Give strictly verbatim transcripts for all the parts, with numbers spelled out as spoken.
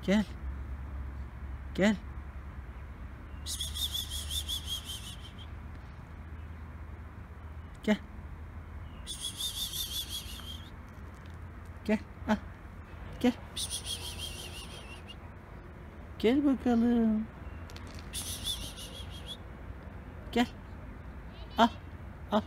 Gel. Gel. Gel. Gel. Ah. Gel. Gel bakalım. Gel. Ah. Ah.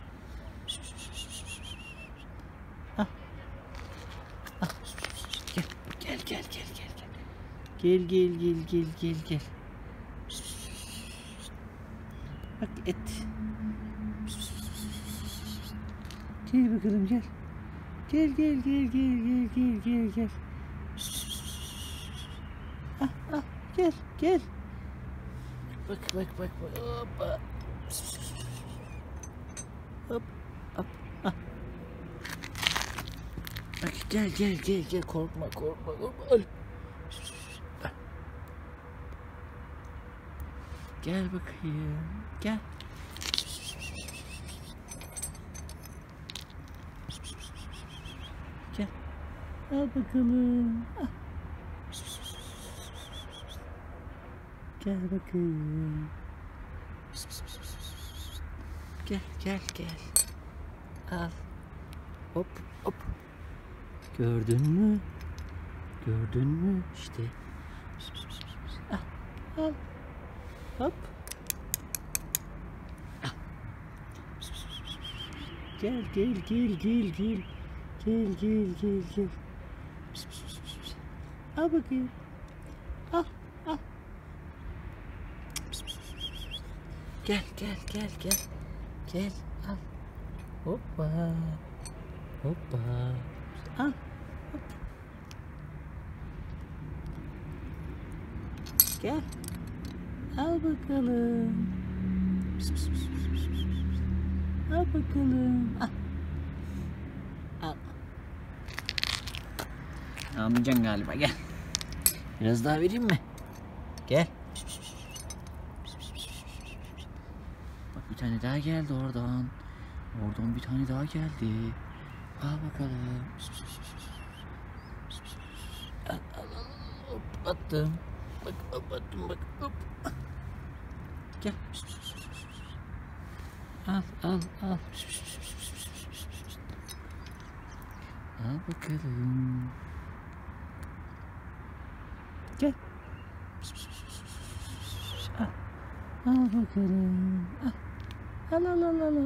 Ah. Ah. Gel. Gel gel gel gel gel. Gel gel gel gel gel gel. Bak et. Gel bakalım gel. Gel gel gel gel gel gel gel gel. Ah ah gel gel. Bak bak bak bak. Hoppa. Hop hop ah. Bak gel gel gel gel korkma korkma korkma. Öl. Gel bakayım. Gel. Gel. Al bakalım. Ah. Gel bakayım. Gel gel gel. Al. Hop hop. Gördün mü? Gördün mü? İşte. Ah. Al. Hop. Ah. Gel gel gel gel gel. Gel gel gel gel. Al bakayım. Al al. Gel gel gel gel. Gel al. Hoppa. Hoppa. Al. Hop. Gel. Al bakalım. Al bakalım. Al. Al. Almayacaksın galiba, gel. Biraz daha vereyim mi? Gel. Bak bir tane daha geldi oradan. Oradan bir tane daha geldi. Al bakalım. Al al al. Hop attım. Bak hop attım bak hop. Gel. Al al al. Al bakalım. Gel. Al. Al bakalım. Al. Al al al al.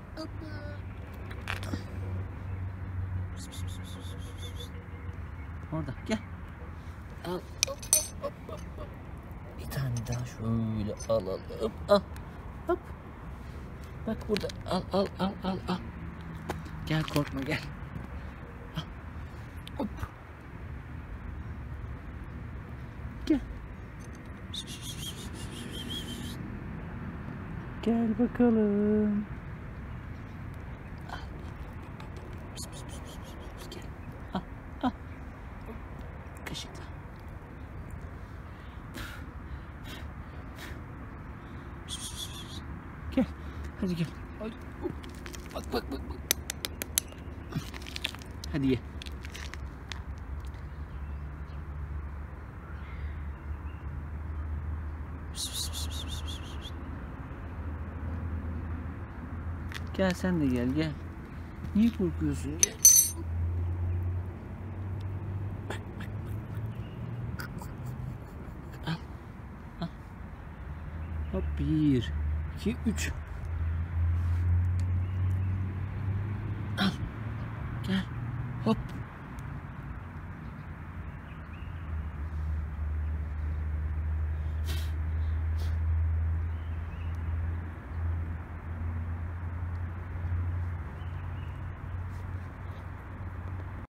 Orada gel. Al. Hop, hop, hop, hop, hop. Bir tane daha şöyle al al hop al. Hop. Bak burada al al al al al. Gel korkma gel. Al. Hop. Gel. Gel bakalım. Al. Gel. Al al. Kaşıkla. Gel. Hadi gel. Hadi. Bak bak bak. Hadi ye. Gel sen de gel gel. Niye korkuyorsun? Gel. Bak bak bak. Al. Al. Hop bir, iki, üç. Al. Gel. Hop.